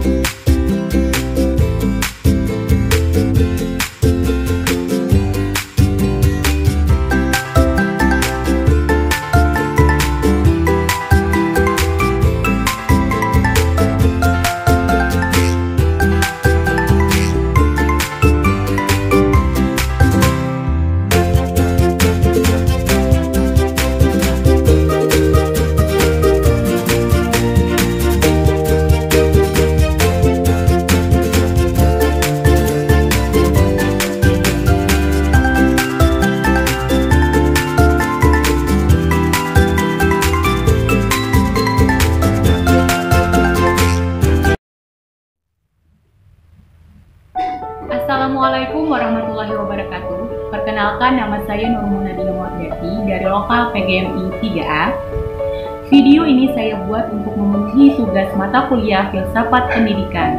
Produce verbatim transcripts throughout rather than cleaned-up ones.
Assalamualaikum warahmatullahi wabarakatuh. Perkenalkan, nama saya Nur Munadina Mordati dari lokal P G M I tiga A. Video ini saya buat untuk memenuhi tugas mata kuliah Filsafat Pendidikan.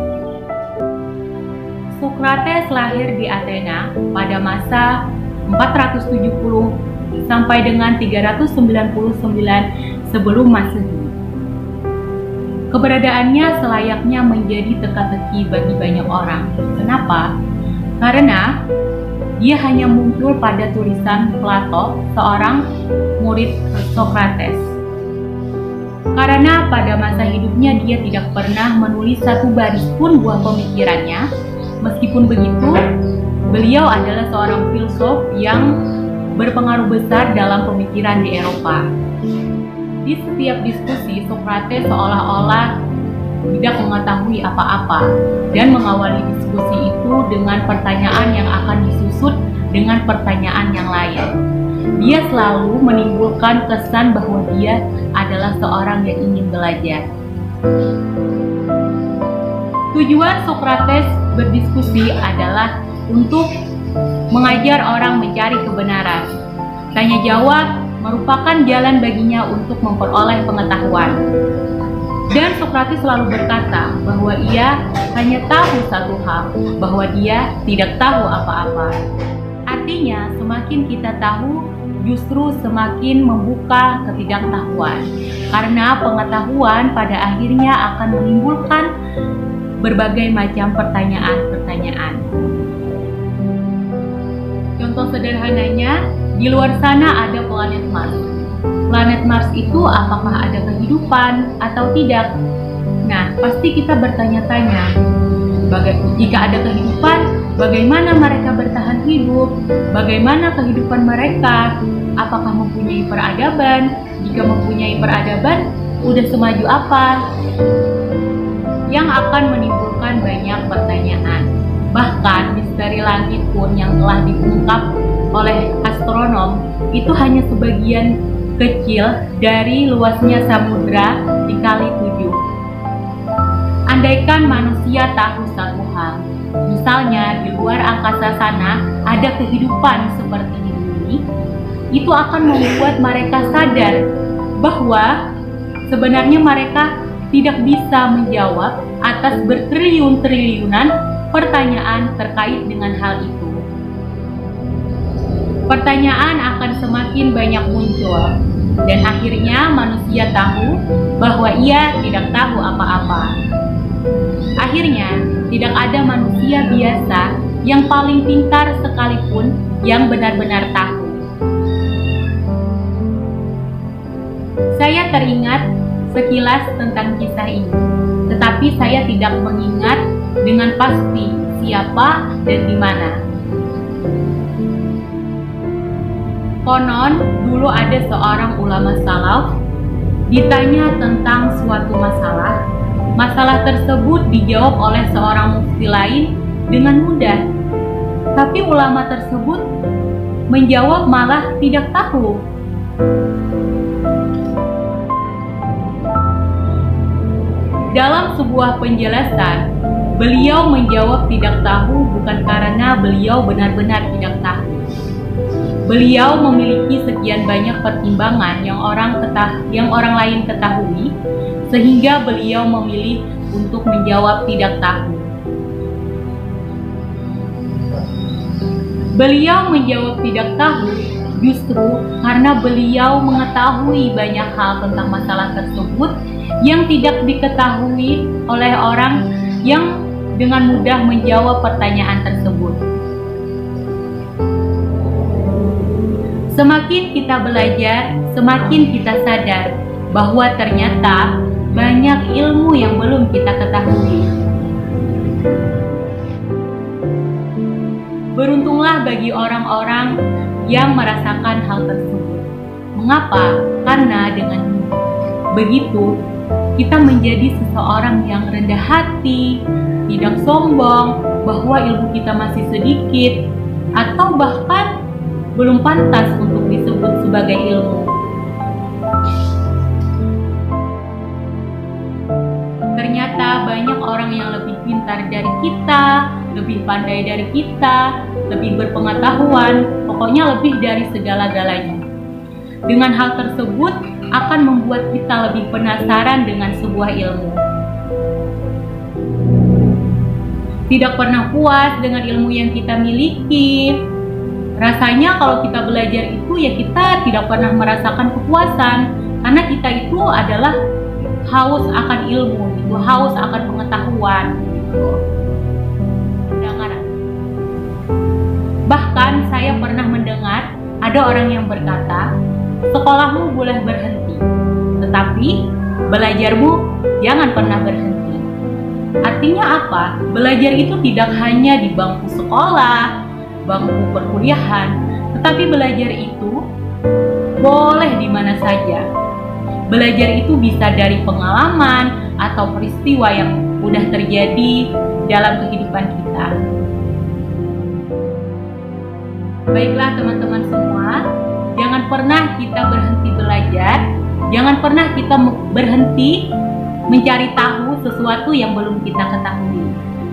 Sokrates lahir di Athena pada masa empat ratus tujuh puluh sampai dengan tiga ratus sembilan puluh sembilan sebelum Masehi. Keberadaannya selayaknya menjadi teka-teki bagi banyak orang. Kenapa? Karena dia hanya muncul pada tulisan Plato, seorang murid Sokrates. Karena pada masa hidupnya dia tidak pernah menulis satu baris pun buah pemikirannya. Meskipun begitu, beliau adalah seorang filsuf yang berpengaruh besar dalam pemikiran di Eropa. Di setiap diskusi, Sokrates seolah-olah tidak mengetahui apa-apa dan mengawali diskusi itu dengan pertanyaan yang akan disusut dengan pertanyaan yang lain. Dia selalu menimbulkan kesan bahwa dia adalah seorang yang ingin belajar. Tujuan Sokrates berdiskusi adalah untuk mengajar orang mencari kebenaran. Tanya jawab merupakan jalan baginya untuk memperoleh pengetahuan. Dan Sokrates selalu berkata bahwa ia hanya tahu satu hal, bahwa dia tidak tahu apa-apa. Artinya, semakin kita tahu, justru semakin membuka ketidaktahuan. Karena pengetahuan pada akhirnya akan menimbulkan berbagai macam pertanyaan-pertanyaan. Contoh sederhananya, di luar sana ada planet Mars. Planet Mars itu apakah ada kehidupan atau tidak? Nah, pasti kita bertanya-tanya, jika ada kehidupan, bagaimana mereka bertahan hidup? Bagaimana kehidupan mereka? Apakah mempunyai peradaban? Jika mempunyai peradaban, udah semaju apa? Yang akan menimbulkan banyak pertanyaan. Bahkan misteri langit pun yang telah diungkap oleh astronom itu hanya sebagian kecil dari luasnya samudra dikali tujuh. Andaikan manusia tahu satu hal, misalnya di luar angkasa sana ada kehidupan seperti di bumi, itu akan membuat mereka sadar bahwa sebenarnya mereka tidak bisa menjawab atas bertriliun-triliunan pertanyaan terkait dengan hal itu. Pertanyaan akan semakin banyak muncul, dan akhirnya manusia tahu bahwa ia tidak tahu apa-apa. Akhirnya, tidak ada manusia biasa yang paling pintar sekalipun yang benar-benar tahu. Saya teringat sekilas tentang kisah ini, tetapi saya tidak mengingat dengan pasti siapa dan di mana. Konon, dulu ada seorang ulama salaf ditanya tentang suatu masalah. Masalah tersebut dijawab oleh seorang mufti lain dengan mudah. Tapi ulama tersebut menjawab malah tidak tahu. Dalam sebuah penjelasan, beliau menjawab tidak tahu bukan karena beliau benar-benar tidak tahu. Beliau memiliki sekian banyak pertimbangan yang orang ketah, yang orang lain ketahui, sehingga beliau memilih untuk menjawab tidak tahu. Beliau menjawab tidak tahu justru karena beliau mengetahui banyak hal tentang masalah tersebut yang tidak diketahui oleh orang yang dengan mudah menjawab pertanyaan tersebut. Semakin kita belajar, semakin kita sadar bahwa ternyata banyak ilmu yang belum kita ketahui. Beruntunglah bagi orang-orang yang merasakan hal tersebut. Mengapa? Karena dengan begitu kita menjadi seseorang yang rendah hati, tidak sombong bahwa ilmu kita masih sedikit, atau bahkan belum pantas untuk disebut sebagai ilmu. Ternyata banyak orang yang lebih pintar dari kita, lebih pandai dari kita, lebih berpengetahuan, pokoknya lebih dari segala-galanya. Dengan hal tersebut akan membuat kita lebih penasaran dengan sebuah ilmu. Tidak pernah puas dengan ilmu yang kita miliki. Rasanya kalau kita belajar itu ya kita tidak pernah merasakan kepuasan, karena kita itu adalah haus akan ilmu, gitu, haus akan pengetahuan. Gitu. Bahkan saya pernah mendengar ada orang yang berkata, sekolahmu boleh berhenti, tetapi belajarmu jangan pernah berhenti. Artinya apa? Belajar itu tidak hanya di bangku sekolah, bangku perkuliahan, tetapi belajar itu boleh di mana saja. Belajar itu bisa dari pengalaman atau peristiwa yang sudah terjadi dalam kehidupan kita. Baiklah teman-teman semua, jangan pernah kita berhenti belajar, jangan pernah kita berhenti mencari tahu sesuatu yang belum kita ketahui.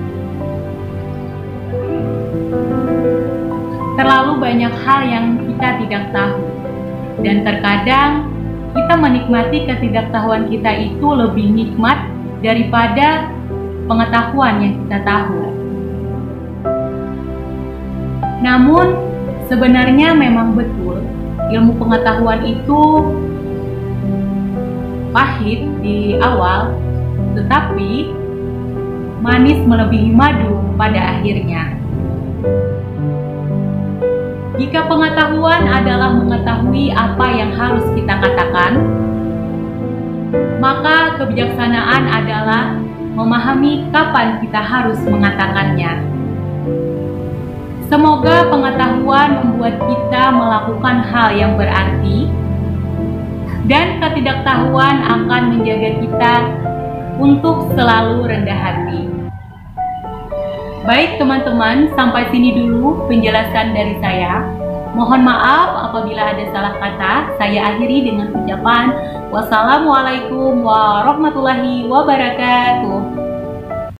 Terlalu banyak hal yang kita tidak tahu, dan terkadang kita menikmati ketidaktahuan kita itu lebih nikmat daripada pengetahuan yang kita tahu. Namun sebenarnya memang betul ilmu pengetahuan itu pahit di awal, tetapi manis melebihi madu pada akhirnya. Jika pengetahuan adalah mengetahui apa yang harus kita katakan, maka kebijaksanaan adalah memahami kapan kita harus mengatakannya. Semoga pengetahuan membuat kita melakukan hal yang berarti, dan ketidaktahuan akan menjaga kita untuk selalu rendah hati. Baik teman-teman, sampai sini dulu penjelasan dari saya. Mohon maaf apabila ada salah kata. Saya akhiri dengan ucapan wassalamualaikum warahmatullahi wabarakatuh.